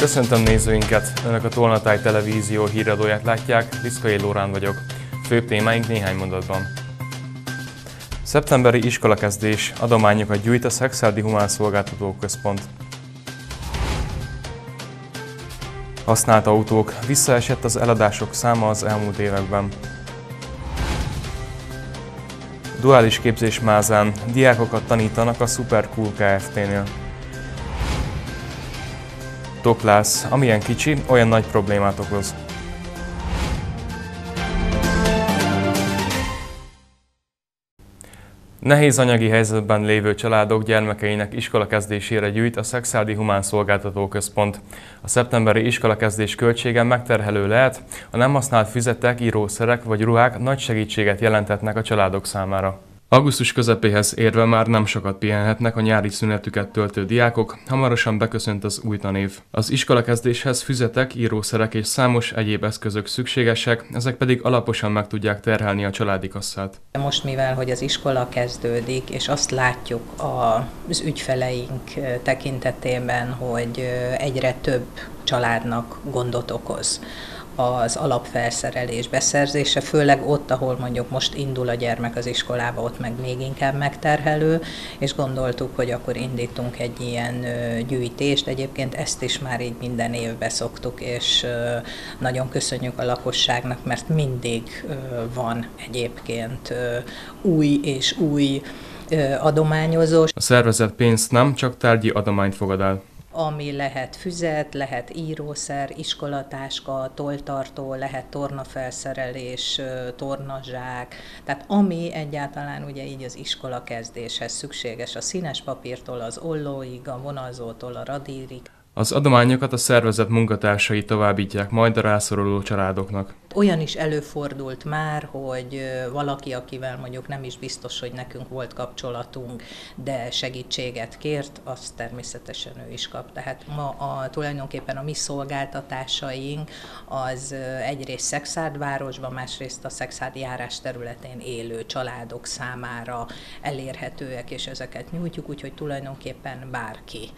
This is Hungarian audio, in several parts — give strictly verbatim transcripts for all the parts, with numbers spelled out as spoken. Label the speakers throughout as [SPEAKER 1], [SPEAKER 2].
[SPEAKER 1] Köszöntöm nézőinket! Önök a Tolnatáj Televízió híradóját látják, Liszkai Lórán vagyok. Főbb témáink néhány mondatban. Szeptemberi iskolakezdés, adományokat gyűjt a Szekszárdi Humán Szolgáltató Központ. Használt autók, visszaesett az eladások száma az elmúlt években. Duális képzés Mázán, diákokat tanítanak a Supercool Kft-nél. Toklász, amilyen kicsi, olyan nagy problémát okoz. Nehéz anyagi helyzetben lévő családok gyermekeinek iskolakezdésére gyűjt a Szekszárdi Humán Szolgáltató Központ. A szeptemberi iskolakezdés költsége megterhelő lehet, a nem használt füzetek, írószerek vagy ruhák nagy segítséget jelentetnek a családok számára. Augusztus közepéhez érve már nem sokat pihenhetnek a nyári szünetüket töltő diákok, hamarosan beköszönt az új tanév. Az iskolakezdéshez füzetek, írószerek és számos egyéb eszközök szükségesek, ezek pedig alaposan meg tudják terhelni a családi kasszát.
[SPEAKER 2] Most mivel, hogy az iskola kezdődik, és azt látjuk az ügyfeleink tekintetében, hogy egyre több családnak gondot okoz az alapfelszerelés beszerzése, főleg ott, ahol mondjuk most indul a gyermek az iskolába, ott meg még inkább megterhelő, és gondoltuk, hogy akkor indítunk egy ilyen gyűjtést. Egyébként ezt is már így minden évben szoktuk, és nagyon köszönjük a lakosságnak, mert mindig van egyébként új és új adományozós.
[SPEAKER 1] A szervezet pénzt nem, csak tárgyi adományt fogad el.
[SPEAKER 2] Ami lehet füzet, lehet írószer, iskolatáska, tolltartó, lehet tornafelszerelés, tornazsák, tehát ami egyáltalán ugye így az iskola kezdéshez szükséges, a színes papírtól az ollóig, a vonalzótól a radírig.
[SPEAKER 1] Az adományokat a szervezet munkatársai továbbítják majd a rászoruló családoknak.
[SPEAKER 2] Olyan is előfordult már, hogy valaki, akivel mondjuk nem is biztos, hogy nekünk volt kapcsolatunk, de segítséget kért, azt természetesen ő is kap. Tehát ma a, tulajdonképpen a mi szolgáltatásaink az egyrészt Szekszárdvárosban, másrészt a Szekszárd járás területén élő családok számára elérhetőek, és ezeket nyújtjuk, úgyhogy tulajdonképpen bárki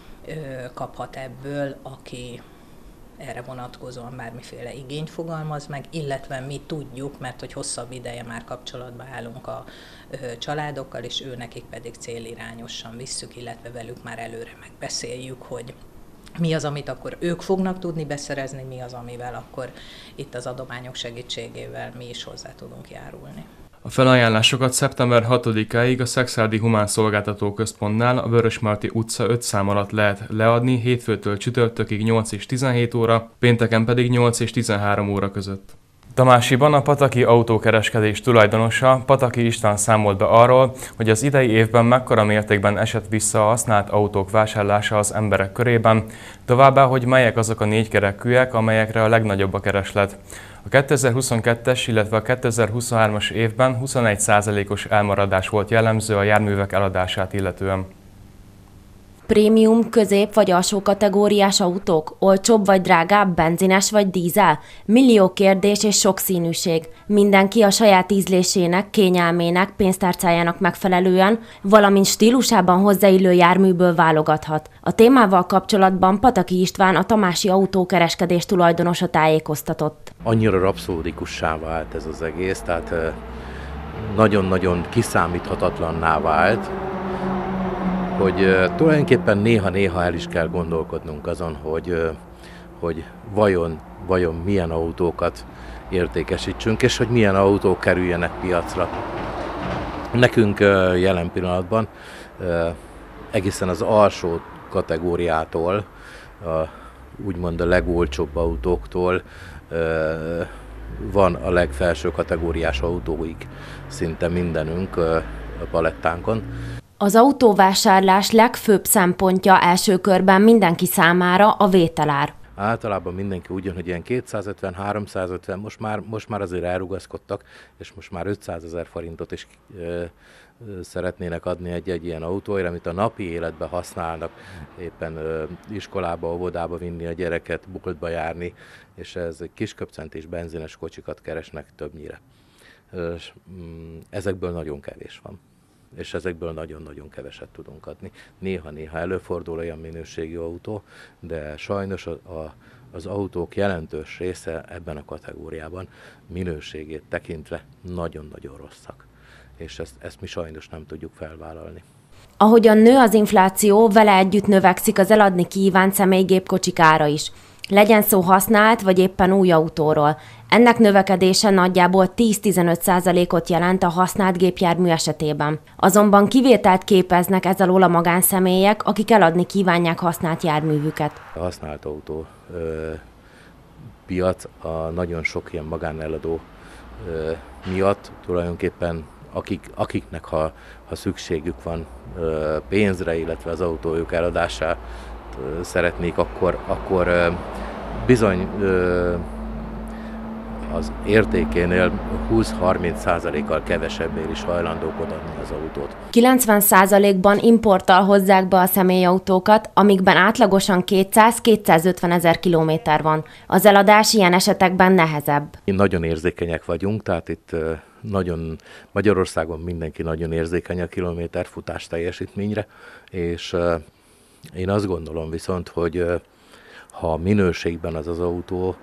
[SPEAKER 2] kaphat ebből, aki erre vonatkozóan bármiféle igényt fogalmaz meg, illetve mi tudjuk, mert hogy hosszabb ideje már kapcsolatban állunk a családokkal, és ő nekik pedig célirányosan visszük, illetve velük már előre megbeszéljük, hogy mi az, amit akkor ők fognak tudni beszerezni, mi az, amivel akkor itt az adományok segítségével mi is hozzá tudunk járulni.
[SPEAKER 1] A felajánlásokat szeptember hatodikáig a Szekszárdi Humán Szolgáltató Központnál a Vörösmarty utca öt szám alatt lehet leadni, hétfőtől csütörtökig nyolc és tizenhét óra, pénteken pedig nyolc és tizenhárom óra között. Tamásiban a Pataki autókereskedés tulajdonosa, Pataki István számolt be arról, hogy az idei évben mekkora mértékben esett vissza a használt autók vásárlása az emberek körében, továbbá, hogy melyek azok a négykerekűek, amelyekre a legnagyobb a kereslet. A kétezer-huszonkettes, illetve a kétezer-huszonhármas évben huszonegy százalékos elmaradás volt jellemző a járművek eladását illetően.
[SPEAKER 3] Prémium, közép vagy alsó kategóriás autók? Olcsóbb vagy drágább, benzines vagy dízel? Millió kérdés és sokszínűség. Mindenki a saját ízlésének, kényelmének, pénztárcájának megfelelően, valamint stílusában hozzáillő járműből válogathat. A témával kapcsolatban Pataki István, a tamási autókereskedés tulajdonosa tájékoztatott.
[SPEAKER 4] Annyira rapszódikussá vált ez az egész, tehát nagyon-nagyon kiszámíthatatlanná vált, hogy uh, tulajdonképpen néha-néha el is kell gondolkodnunk azon, hogy, uh, hogy vajon, vajon milyen autókat értékesítsünk, és hogy milyen autók kerüljenek piacra. Nekünk uh, jelen pillanatban uh, egészen az alsó kategóriától, uh, úgymond a legolcsóbb autóktól uh, van a legfelső kategóriás autóig szinte mindenünk uh, a palettánkon.
[SPEAKER 3] Az autóvásárlás legfőbb szempontja első körben mindenki számára a vételár.
[SPEAKER 4] Általában mindenki úgy jön, hogy ilyen kétszázötven-háromszázötven, most már, most már azért elrugaszkodtak, és most már ötszázezer forintot is e, e, szeretnének adni egy-egy ilyen autóért, amit a napi életben használnak, éppen e, iskolába, óvodába vinni a gyereket, boltba járni, és ez kisköpcentés benzines kocsikat keresnek többnyire. E, ezekből nagyon kevés van. és ezekből nagyon-nagyon keveset tudunk adni. Néha-néha előfordul olyan minőségű autó, de sajnos a, a, az autók jelentős része ebben a kategóriában minőségét tekintve nagyon-nagyon rosszak, és ezt, ezt mi sajnos nem tudjuk felvállalni.
[SPEAKER 3] Ahogyan nő az infláció, vele együtt növekszik az eladni kívánt személygépkocsik ára is. Legyen szó használt vagy éppen új autóról. Ennek növekedése nagyjából tíz-tizenöt százalékot jelent a használt gépjármű esetében. Azonban kivételt képeznek ez alól a magánszemélyek, akik eladni kívánják használt járművüket.
[SPEAKER 4] A használt autó ö, piac a nagyon sok ilyen magáneladó ö, miatt tulajdonképpen akik, akiknek ha, ha szükségük van ö, pénzre, illetve az autójuk eladását ö, szeretnék, akkor, akkor ö, bizony ö, az értékénél húsz-harminc százalékkal kevesebbért is hajlandók odaadni az autót.
[SPEAKER 3] kilencven százalékban importtal hozzák be a személyautókat, amikben átlagosan kétszáz-kétszázötven ezer kilométer van. Az eladás ilyen esetekben nehezebb.
[SPEAKER 4] Nagyon érzékenyek vagyunk, tehát itt nagyon Magyarországon mindenki nagyon érzékeny a kilométerfutás teljesítményre, és én azt gondolom viszont, hogy ha minőségben az az autó,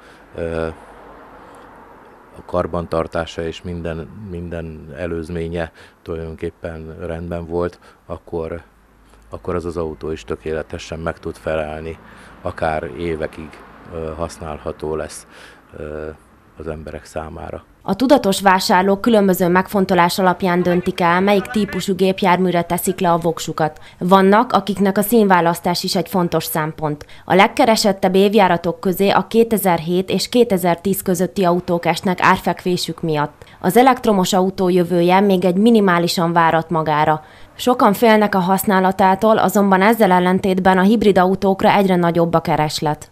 [SPEAKER 4] a karbantartása és minden, minden előzménye tulajdonképpen rendben volt, akkor, akkor az az autó is tökéletesen meg tud felelni, akár évekig használható lesz az emberek számára.
[SPEAKER 3] A tudatos vásárlók különböző megfontolás alapján döntik el, melyik típusú gépjárműre teszik le a voksukat. Vannak, akiknek a színválasztás is egy fontos szempont. A legkeresettebb évjáratok közé a kétezer-hét és kétezer-tíz közötti autók esnek árfekvésük miatt. Az elektromos autó jövője még egy minimálisan várat magára. Sokan félnek a használatától, azonban ezzel ellentétben a hibrid autókra egyre nagyobb a kereslet.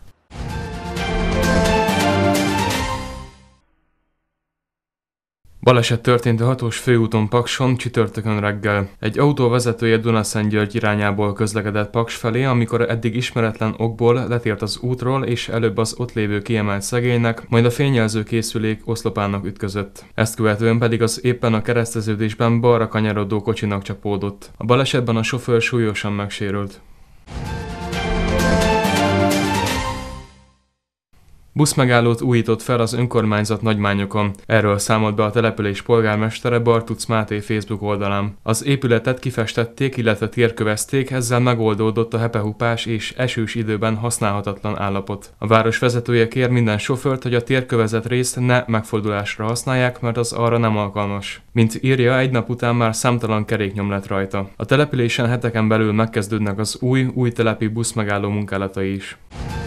[SPEAKER 1] Baleset történt a hatós főúton Pakson csütörtökön reggel. Egy autó vezetője Dunaszentgyörgy irányából közlekedett Paks felé, amikor eddig ismeretlen okból letért az útról, és előbb az ott lévő kiemelt szegénynek, majd a fényjelző készülék oszlopának ütközött. Ezt követően pedig az éppen a kereszteződésben balra kanyarodó kocsinak csapódott. A balesetben a sofőr súlyosan megsérült. Buszmegállót újított fel az önkormányzat Nagymányokon. Erről számolt be a település polgármestere Bartuc Máté Facebook oldalán. Az épületet kifestették, illetve térkövezték, ezzel megoldódott a hepehupás és esős időben használhatatlan állapot. A város vezetője kér minden sofőrt, hogy a térkövezett részt ne megfordulásra használják, mert az arra nem alkalmas. Mint írja, egy nap után már számtalan keréknyom lett rajta. A településen heteken belül megkezdődnek az új, új telepi buszmegálló munkálatai is.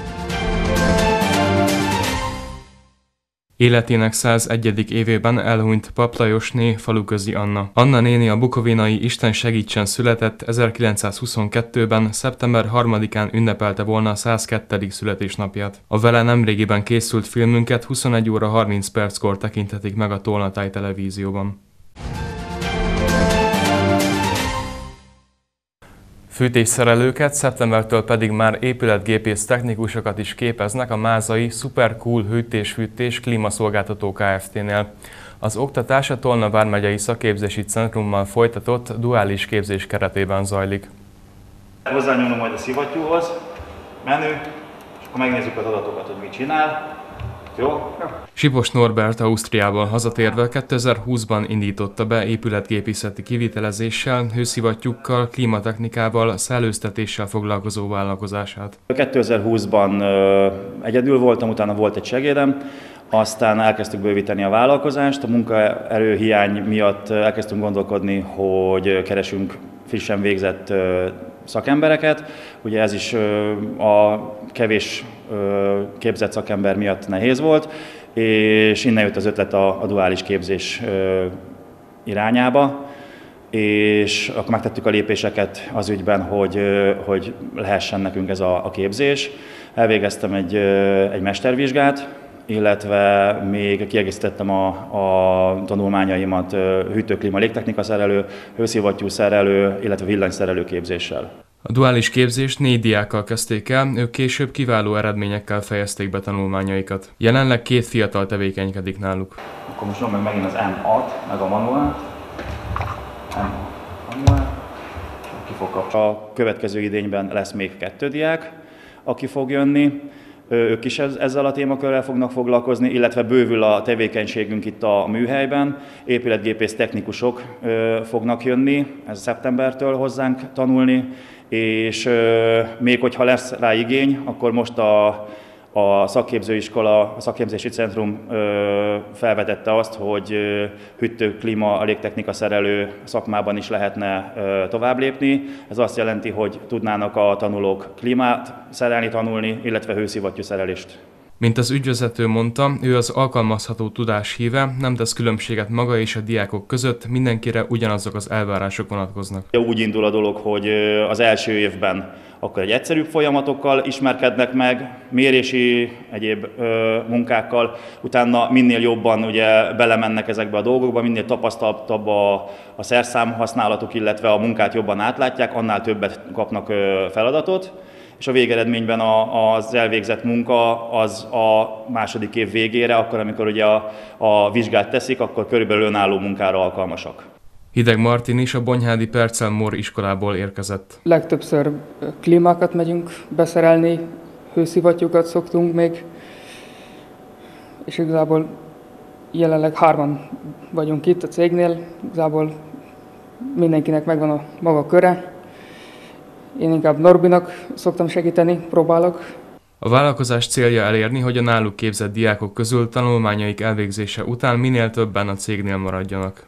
[SPEAKER 1] Életének százegyedik évében elhunyt Pap Lajosné Faluközi Anna. Anna néni a bukovinai Isten segítsen született ezerkilencszázhuszonkettőben, szeptember harmadikán ünnepelte volna a százkettedik születésnapját. A vele nemrégiben készült filmünket huszonegy óra harminc perckor tekinthetik meg a Tolnatáj televízióban. Fűtésszerelőket, szeptembertől pedig már épületgépész technikusokat is képeznek a mázai Supercool Hűtés-Fűtés Klímaszolgáltató Kft-nél. Az oktatás a Tolna vármegyei szakképzési centrummal folytatott duális képzés keretében zajlik.
[SPEAKER 5] Hozzányúlom majd a szivattyúhoz, menü, és akkor megnézzük az adatokat, hogy mit csinál. Jó?
[SPEAKER 1] Sipos Norbert Ausztriából hazatérve kétezer-húszban indította be épületgépészeti kivitelezéssel, hőszivattyúkkal, klímatechnikával, szellőztetéssel foglalkozó vállalkozását.
[SPEAKER 5] kétezer-húszban egyedül voltam, utána volt egy segédem, aztán elkezdtük bővíteni a vállalkozást. A munkaerőhiány miatt elkezdtünk gondolkodni, hogy keresünk frissen végzett szakembereket. Ugye ez is a kevés képzett szakember miatt nehéz volt, és innen jött az ötlet a, a duális képzés irányába, és akkor megtettük a lépéseket az ügyben, hogy, hogy lehessen nekünk ez a, a képzés. Elvégeztem egy, egy mestervizsgát, illetve még kiegészítettem a, a tanulmányaimat hűtő-klíma légtechnika szerelő, hőszivattyú szerelő, illetve villanyszerelő képzéssel.
[SPEAKER 1] A duális képzést négy diákkal kezdték el, ők később kiváló eredményekkel fejezték be tanulmányaikat. Jelenleg két fiatal tevékenykedik náluk.
[SPEAKER 5] Akkor most nyom meg megint az em hat, meg a manuált. em hat. foka. A következő idényben lesz még kettő diák, aki fog jönni. Ők is ezzel a témakörrel fognak foglalkozni, illetve bővül a tevékenységünk itt a műhelyben. Épületgépész technikusok fognak jönni, ez szeptembertől hozzánk tanulni, és még hogyha lesz rá igény, akkor most a, a szakképzőiskola, a szakképzési centrum felvetette azt, hogy hűtő, klíma, légtechnika szerelő szakmában is lehetne tovább lépni. Ez azt jelenti, hogy tudnának a tanulók klímát szerelni, tanulni, illetve hőszivattyú szerelést.
[SPEAKER 1] Mint az ügyvezető mondta, ő az alkalmazható tudás híve, nem tesz különbséget maga és a diákok között, mindenkire ugyanazok az elvárások vonatkoznak.
[SPEAKER 5] Úgy indul a dolog, hogy az első évben akkor egy egyszerűbb folyamatokkal ismerkednek meg, mérési, egyéb ö, munkákkal, utána minél jobban ugye belemennek ezekbe a dolgokba, minél tapasztaltabb a, a szerszám használatuk, illetve a munkát jobban átlátják, annál többet kapnak ö, feladatot. És a végeredményben a, az elvégzett munka az a második év végére, akkor amikor ugye a, a vizsgát teszik, akkor körülbelül önálló munkára alkalmasak.
[SPEAKER 1] Hideg Martin is a Bonyhádi Percel Mór iskolából érkezett.
[SPEAKER 6] Legtöbbször klímákat megyünk beszerelni, hőszivattyúkat szoktunk még, és igazából jelenleg hárman vagyunk itt a cégnél, igazából mindenkinek megvan a maga köre. Én inkább Norbinak szoktam segíteni, próbálok.
[SPEAKER 1] A vállalkozás célja elérni, hogy a náluk képzett diákok közül tanulmányaik elvégzése után minél többen a cégnél maradjanak.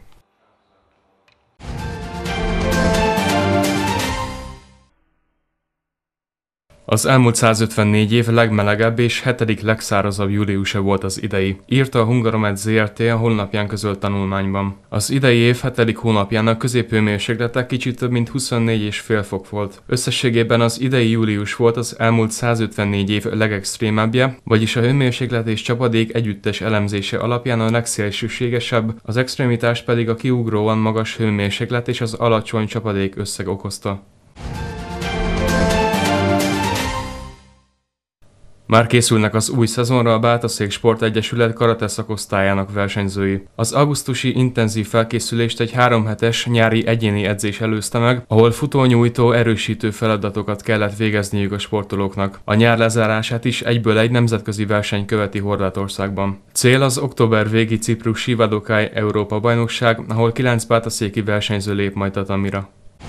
[SPEAKER 1] Az elmúlt százötvennégy év legmelegebb és hetedik legszárazabb júliusa volt az idei, írta a Hungaromed zé er té a honlapján közölt tanulmányban. Az idei év hetedik hónapjának középhőmérséklete kicsit több mint huszonnégy egész öt fok volt. Összességében az idei július volt az elmúlt százötvennégy év legextrémebbje, vagyis a hőmérséklet és csapadék együttes elemzése alapján a legszélsőségesebb, az extrémitást pedig a kiugróan magas hőmérséklet és az alacsony csapadék összeg okozta. Már készülnek az új szezonra a Bátaszék Sportegyesület karate szakosztályának versenyzői. Az augusztusi intenzív felkészülést egy három hetes nyári egyéni edzés előzte meg, ahol futónyújtó erősítő feladatokat kellett végezniük a sportolóknak. A nyár lezárását is egyből egy nemzetközi verseny követi Horvátországban. Cél az október végi ciprusi Vadokai Európa-bajnokság, ahol kilenc bátaszéki versenyző lép majd tatamira.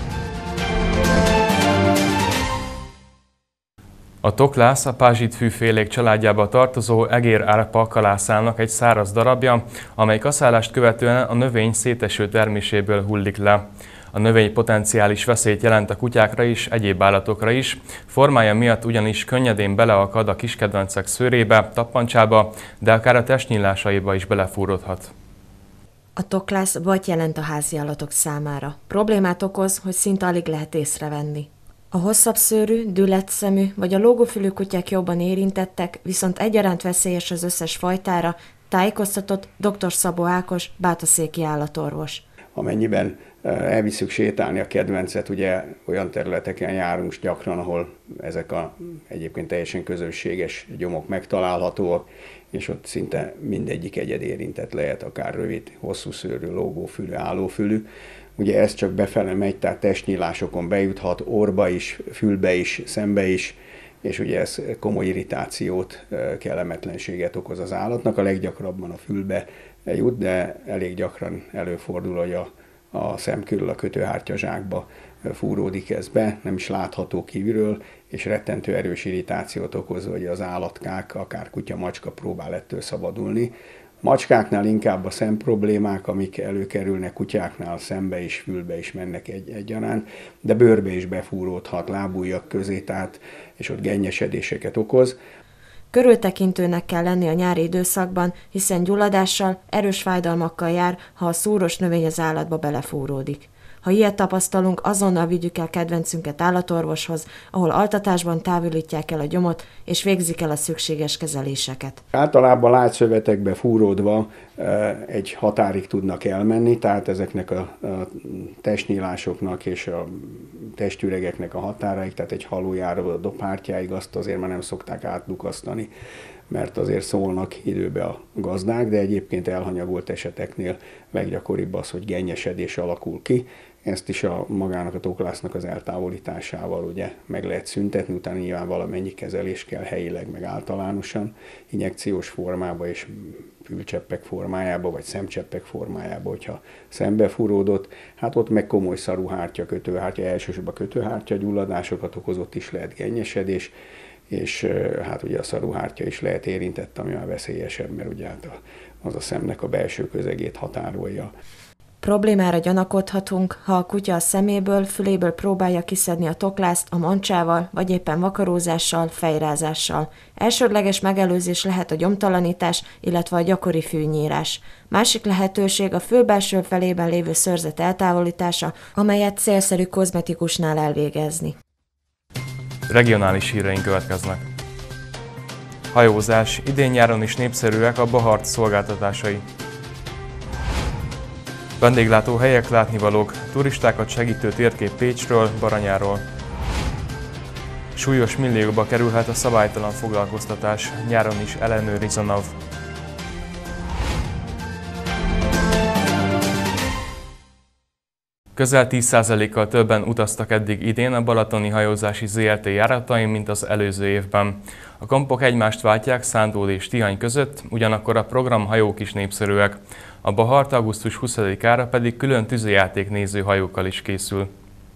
[SPEAKER 1] A toklász a pázsitfűfélék családjába tartozó egér árpa kalászának egy száraz darabja, amely kaszálást követően a növény széteső terméséből hullik le. A növény potenciális veszélyt jelent a kutyákra is, egyéb állatokra is, formája miatt ugyanis könnyedén beleakad a kiskedvencek szőrébe, tappancsába, de akár a testnyílásaiba is belefúródhat.
[SPEAKER 3] A toklász bajt jelent a háziállatok számára. Problémát okoz, hogy szinte alig lehet észrevenni. A hosszabb szőrű, dülletszemű vagy a lógófülű kutyák jobban érintettek, viszont egyaránt veszélyes az összes fajtára, tájékoztatott dr. Szabó Ákos, bátaszéki állatorvos.
[SPEAKER 7] Amennyiben elviszük sétálni a kedvencet, ugye olyan területeken járunk gyakran, ahol ezek a egyébként teljesen közösséges gyomok megtalálhatóak, és ott szinte mindegyik egyed érintett lehet, akár rövid, hosszú szőrű, lógófülű, állófülű. Ugye ez csak befele megy, tehát testnyílásokon bejuthat, orba is, fülbe is, szembe is, és ugye ez komoly irritációt, kellemetlenséget okoz az állatnak. A leggyakrabban a fülbe jut, de elég gyakran előfordul, hogy a, a szem körül a kötőhártyazsákba fúródik ez be, nem is látható kívülről, és rettentő erős irritációt okoz, hogy az állatkák, akár kutya, macska próbál ettől szabadulni. Macskáknál inkább a szemproblémák, amik előkerülnek, kutyáknál szembe is, fülbe is mennek egy, egyaránt, de bőrbe is befúródhat, lábujjak közé, tehát, és ott gennyesedéseket okoz.
[SPEAKER 3] Körültekintőnek kell lenni a nyári időszakban, hiszen gyulladással, erős fájdalmakkal jár, ha a szúros növény az állatba belefúródik. Ha ilyet tapasztalunk, azonnal vigyük el kedvencünket állatorvoshoz, ahol altatásban távolítják el a gyomot, és végzik el a szükséges kezeléseket.
[SPEAKER 7] Általában lágyszövetekbe fúródva egy határig tudnak elmenni, tehát ezeknek a testnyílásoknak és a testüregeknek a határaig, tehát egy halójáról a dobhártyáig, azt azért már nem szokták átdukasztani, mert azért szólnak időbe a gazdák, de egyébként elhanyagolt eseteknél leggyakoribb az, hogy gennyesedés alakul ki, ezt is a magának a toklásznak az eltávolításával ugye meg lehet szüntetni, utána nyilván valamennyi kezelés kell helyileg, meg általánosan, injekciós formába és fülcseppek formájába, vagy szemcseppek formájába, hogyha szembefúródott, hát ott meg komoly szaruhártya, kötőhártya, elsősorban kötőhártya gyulladásokat okozott, is lehet gennyesedés, és hát ugye a szaruhártya is lehet érintett, ami már veszélyesebb, mert ugye hát az a szemnek a belső közegét határolja.
[SPEAKER 8] Problémára gyanakodhatunk, ha a kutya a szeméből, füléből próbálja kiszedni a toklászt a mancsával, vagy éppen vakarózással, fejrázással. Elsődleges megelőzés lehet a gyomtalanítás, illetve a gyakori fűnyírás. Másik lehetőség a fülbelső felében lévő szőrzet eltávolítása, amelyet célszerű kozmetikusnál elvégezni.
[SPEAKER 1] Regionális híreink következnek. Hajózás. Idén-nyáron is népszerűek a Bahart szolgáltatásai. Vendéglátó helyek, látnivalók, turistákat segítő térkép Pécsről, Baranyáról. Súlyos milliókba kerülhet a szabálytalan foglalkoztatás, nyáron is ellenőriz a NAV. Közel tíz százalékkal többen utaztak eddig idén a Balatoni Hajózási zé er té járatain, mint az előző évben. A kampok egymást váltják Szántúl és Tihany között, ugyanakkor a programhajók is népszerűek. A Bahart augusztus huszadikára pedig külön tűzijáték néző hajókkal is készül.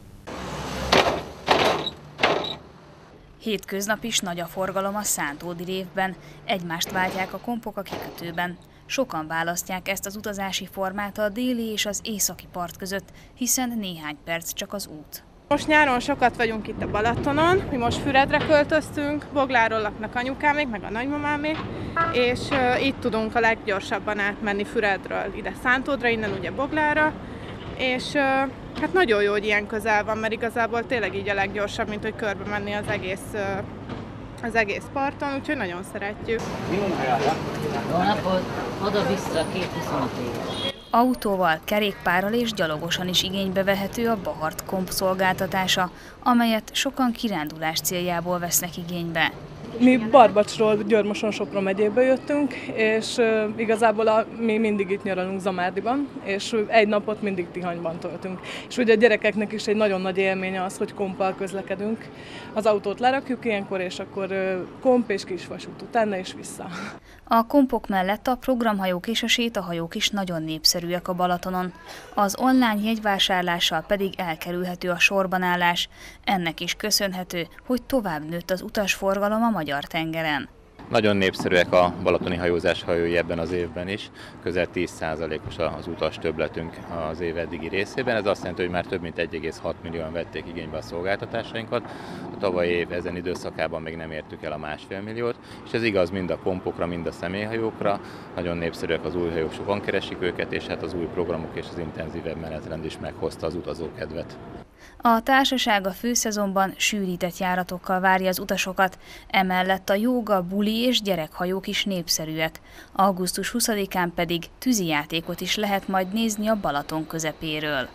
[SPEAKER 9] Hétköznap is nagy a forgalom a Szántódi révben, egymást váltják a kompok a kikötőben. Sokan választják ezt az utazási formát a déli és az északi part között, hiszen néhány perc csak az út.
[SPEAKER 10] Most nyáron sokat vagyunk itt a Balatonon, mi most Füredre költöztünk, Bogláról laknak anyukámék, meg a nagymamámék, és uh, itt tudunk a leggyorsabban átmenni Füredről ide Szántódra, innen ugye Boglára, és uh, hát nagyon jó, hogy ilyen közel van, mert igazából tényleg így a leggyorsabb, mint hogy körbe menni az egész, uh, az egész parton, úgyhogy nagyon szeretjük.
[SPEAKER 11] Jó napot, oda-vissza két huszonöt éves.
[SPEAKER 9] Autóval, kerékpárral és gyalogosan is igénybe vehető a Bahart komp szolgáltatása, amelyet sokan kirándulás céljából vesznek igénybe.
[SPEAKER 12] Mi Barbacsról, Győr-Moson-Sopron megyébe jöttünk, és uh, igazából a, mi mindig itt nyaralunk Zamárdiban, és uh, egy napot mindig Tihanyban töltünk. És ugye a gyerekeknek is egy nagyon nagy élmény az, hogy kompal közlekedünk. Az autót lerakjuk ilyenkor, és akkor uh, komp és kisvasút utána és vissza.
[SPEAKER 9] A kompok mellett a programhajók és a sétahajók is nagyon népszerűek a Balatonon. Az online jegyvásárlással pedig elkerülhető a sorbanállás. Ennek is köszönhető, hogy tovább nőtt az utasforgalom a magyar tengeren.
[SPEAKER 13] Nagyon népszerűek a balatoni hajózás hajói ebben az évben is, közel tíz százalékos az utas többletünk az év eddigi részében. Ez azt jelenti, hogy már több mint egy egész hat millióan vették igénybe a szolgáltatásainkat. A tavalyi év ezen időszakában még nem értük el a másfél milliót, és ez igaz mind a kompokra, mind a személyhajókra. Nagyon népszerűek az új hajók, sokan keresik őket, és hát az új programok és az intenzívebb menetrend is meghozta az utazókedvet.
[SPEAKER 9] A társaság a főszezonban sűrített járatokkal várja az utasokat, emellett a jóga, buli és gyerekhajók is népszerűek. augusztus huszadikán pedig tűzijátékot is lehet majd nézni a Balaton közepéről.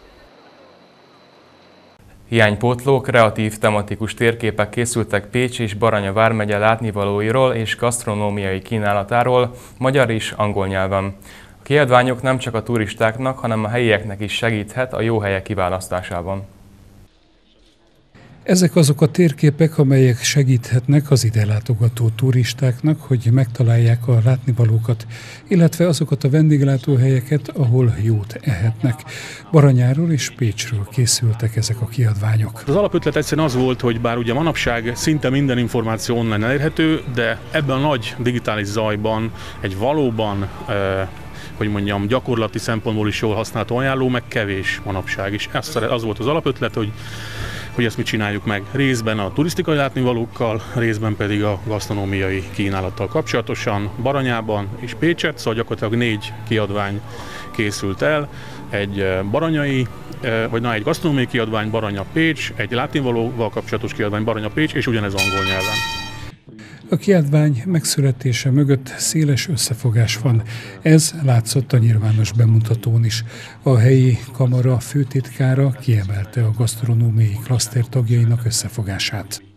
[SPEAKER 1] Hiánypótló, kreatív tematikus térképek készültek Pécs és Baranya vármegye látnivalóiról és gasztronómiai kínálatáról magyar és angol nyelven. A kiadványok nem csak a turistáknak, hanem a helyieknek is segíthet a jó helyek kiválasztásában.
[SPEAKER 14] Ezek azok a térképek, amelyek segíthetnek az ide látogató turistáknak, hogy megtalálják a látnivalókat, illetve azokat a vendéglátóhelyeket, ahol jót ehetnek. Baranyáról és Pécsről készültek ezek a kiadványok.
[SPEAKER 15] Az alapötlet egyszerűen az volt, hogy bár ugye manapság szinte minden információ online elérhető, de ebben a nagy digitális zajban egy valóban e hogy mondjam, gyakorlati szempontból is jól használható ajánló, meg kevés manapság is. Ez az volt az alapötlet, hogy, hogy ezt mi csináljuk meg. Részben a turisztikai látnivalókkal, részben pedig a gasztronómiai kínálattal kapcsolatosan. Baranyában és Pécset, szóval gyakorlatilag négy kiadvány készült el. Egy baranyai, vagy na, egy gasztronómiai kiadvány Baranya Pécs, egy látnivalóval kapcsolatos kiadvány Baranya Pécs, és ugyanez angol nyelven.
[SPEAKER 14] A kiadvány megszületése mögött széles összefogás van. Ez látszott a nyilvános bemutatón is. A helyi kamara főtitkára kiemelte a gasztronómiai klaszter tagjainak összefogását.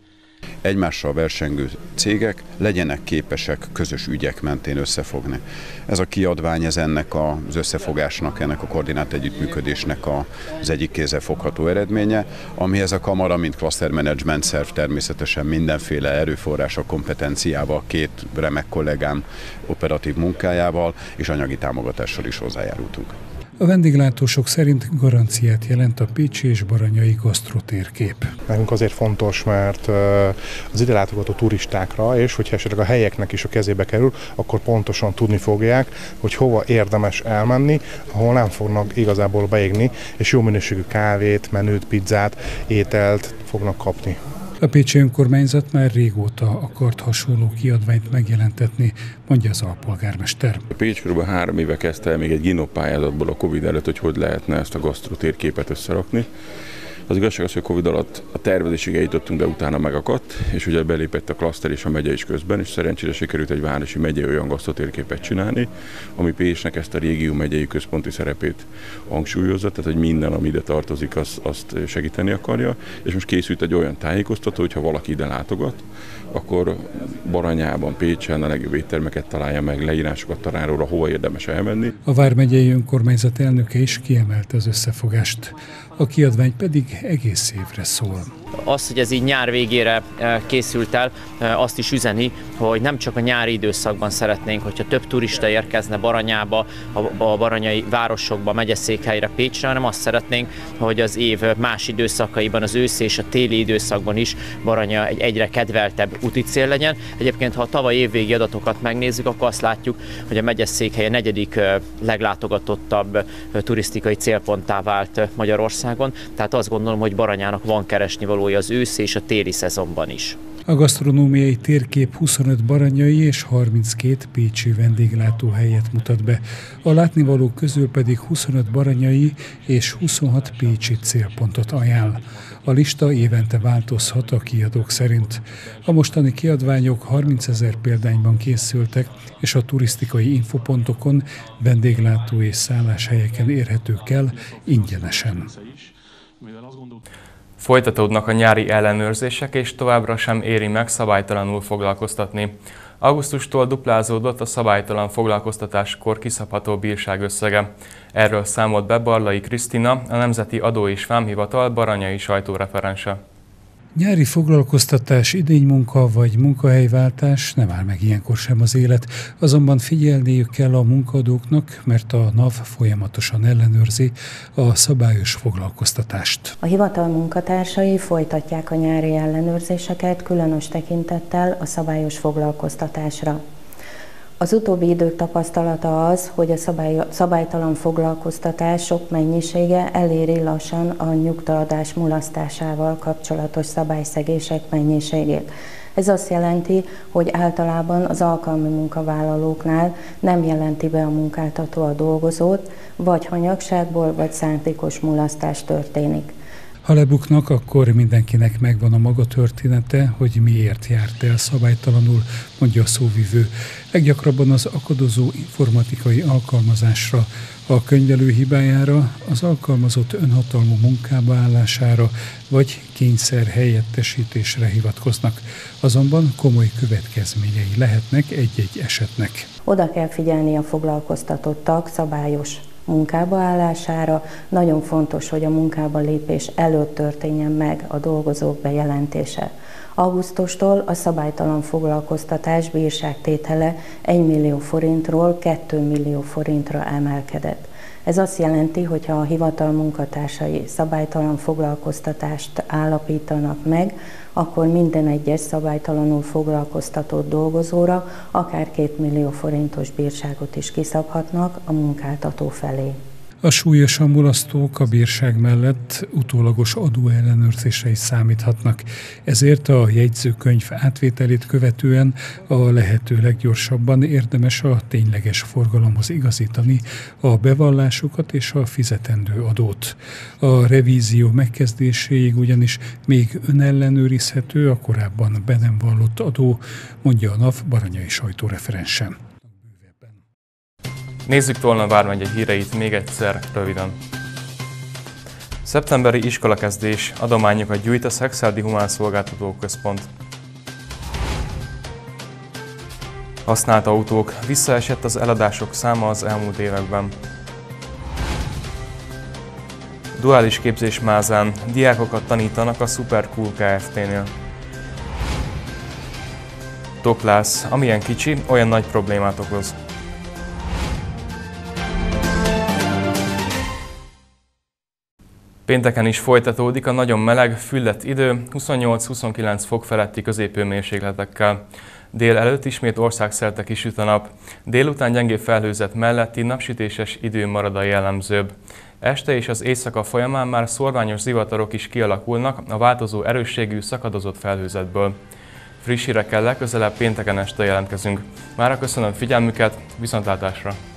[SPEAKER 16] Egymással versengő cégek legyenek képesek közös ügyek mentén összefogni. Ez a kiadvány, ez ennek az összefogásnak, ennek a koordinált együttműködésnek az egyik kézzelfogható eredménye, amihez a kamara, mint cluster management szerv természetesen mindenféle erőforrása, kompetenciával, két remek kollégám operatív munkájával és anyagi támogatással is hozzájárultunk.
[SPEAKER 14] A vendéglátósok szerint garanciát jelent a pécsi és baranyai gasztrotérkép.
[SPEAKER 17] Nekünk azért fontos, mert az ide látogató turistákra, és hogyha esetleg a helyeknek is a kezébe kerül, akkor pontosan tudni fogják, hogy hova érdemes elmenni, ahol nem fognak igazából beégni, és jó minőségű kávét, menüt, pizzát, ételt fognak kapni.
[SPEAKER 14] A pécsi önkormányzat már régóta akart hasonló kiadványt megjelentetni, mondja az alpolgármester.
[SPEAKER 18] A Pécs kb. három éve kezdte el még egy GINOP pályázatból a Covid előtt, hogy hogy lehetne ezt a gasztrotérképet összerakni. Az igazság az, hogy a Covid alatt a tervezésig eljutottunk, de utána megakadt, és ugye belépett a klaszter és a megye is közben, és szerencsére sikerült egy városi megyei olyan gasztrotérképet csinálni, ami Pécsnek ezt a régió megyei központi szerepét hangsúlyozza, tehát hogy minden, ami ide tartozik, azt, azt segíteni akarja, és most készült egy olyan tájékoztató, hogy ha valaki ide látogat, akkor Baranyában, Pécsen a legjobb éttermeket találja meg, leírásokat talál róla, hova érdemes elmenni.
[SPEAKER 14] A vármegyei önkormányzat elnöke is kiemelte az összefogást. A kiadvány pedig egész évre szól.
[SPEAKER 19] Az, hogy ez így nyár végére készült el, azt is üzeni, hogy nem csak a nyári időszakban szeretnénk, hogyha több turista érkezne Baranyába, a baranyai városokba, megyeszékhelyre, Pécsre, hanem azt szeretnénk, hogy az év más időszakaiban, az őszi és a téli időszakban is Baranya egy egyre kedveltebb úti cél legyen. Egyébként, ha a tavaly évvégi adatokat megnézzük, akkor azt látjuk, hogy a megyeszékhely a negyedik leglátogatottabb turisztikai célponttá vált Magyarországon, tehát azt gondolom, hogy Baranyának van keresnivalója az őszi és a téli szezonban is.
[SPEAKER 14] A gasztronómiai térkép huszonöt baranyai és harminckét pécsi vendéglátóhelyet mutat be. A látnivalók közül pedig huszonöt baranyai és huszonhat pécsi célpontot ajánl. A lista évente változhat a kiadók szerint. A mostani kiadványok harmincezer példányban készültek, és a turisztikai infopontokon, vendéglátó és szálláshelyeken érhetők el ingyenesen.
[SPEAKER 1] Folytatódnak a nyári ellenőrzések, és továbbra sem éri meg szabálytalanul foglalkoztatni. Augusztustól duplázódott a szabálytalan foglalkoztatáskor kiszabható bírság összege. Erről számolt be Barlai Krisztina, a Nemzeti Adó és Vámhivatal baranyai sajtóreferense.
[SPEAKER 14] Nyári foglalkoztatás, idénymunka vagy munkahelyváltás nem áll meg ilyenkor sem az élet, azonban figyelniük kell a munkaadóknak, mert a NAV folyamatosan ellenőrzi a szabályos foglalkoztatást.
[SPEAKER 20] A hivatal munkatársai folytatják a nyári ellenőrzéseket, különös tekintettel a szabályos foglalkoztatásra. Az utóbbi idők tapasztalata az, hogy a szabály, szabálytalan foglalkoztatás sok mennyisége eléri lassan a nyugtaladás mulasztásával kapcsolatos szabályszegések mennyiségét. Ez azt jelenti, hogy általában az alkalmi munkavállalóknál nem jelenti be a munkáltató a dolgozót, vagy hanyagságból, vagy szándékos mulasztás történik.
[SPEAKER 14] Ha lebuknak, akkor mindenkinek megvan a maga története, hogy miért járt el szabálytalanul, mondja a szóvivő. Leggyakrabban az akadozó informatikai alkalmazásra, a könyvelő hibájára, az alkalmazott önhatalmú munkába állására vagy kényszer helyettesítésre hivatkoznak. Azonban komoly következményei lehetnek egy-egy esetnek.
[SPEAKER 20] Oda kell figyelni a foglalkoztatottak szabályos munkába állására. Nagyon fontos, hogy a munkába lépés előtt történjen meg a dolgozók bejelentése. Augusztustól a szabálytalan foglalkoztatás bírságtétele egy millió forintról két millió forintra emelkedett. Ez azt jelenti, hogy ha a hivatal munkatársai szabálytalan foglalkoztatást állapítanak meg, akkor minden egyes szabálytalanul foglalkoztatott dolgozóra akár két millió forintos bírságot is kiszabhatnak a munkáltató felé.
[SPEAKER 14] A súlyosan mulasztók a bírság mellett utólagos adóellenőrzésre is számíthatnak. Ezért a jegyzőkönyv átvételét követően a lehető leggyorsabban érdemes a tényleges forgalomhoz igazítani a bevallásokat és a fizetendő adót. A revízió megkezdéséig ugyanis még önellenőrizhető a korábban be nem vallott adó, mondja a NAV baranyai sajtóreferense.
[SPEAKER 1] Nézzük Tolna vármegye híreit még egyszer röviden. Szeptemberi iskolakezdés, adományokat gyűjt a Szekszárdi Humán Szolgáltató Központ. Használt autók. Visszaesett az eladások száma az elmúlt években. Duális képzés Mázán. Diákokat tanítanak a Supercool Kft-nél. Toklász. Amilyen kicsi, olyan nagy problémát okoz. Pénteken is folytatódik a nagyon meleg, fülledt idő, huszonnyolc-huszonkilenc fok feletti középhőmérsékletekkel. Dél előtt ismét országszerte kisüt a nap. Délután gyengébb felhőzet melletti napsütéses idő marad a jellemzőbb. Este és az éjszaka folyamán már szorványos zivatarok is kialakulnak a változó erősségű szakadozott felhőzetből. Friss hírekkel legközelebb pénteken este jelentkezünk. Mára köszönöm figyelmüket, viszontlátásra!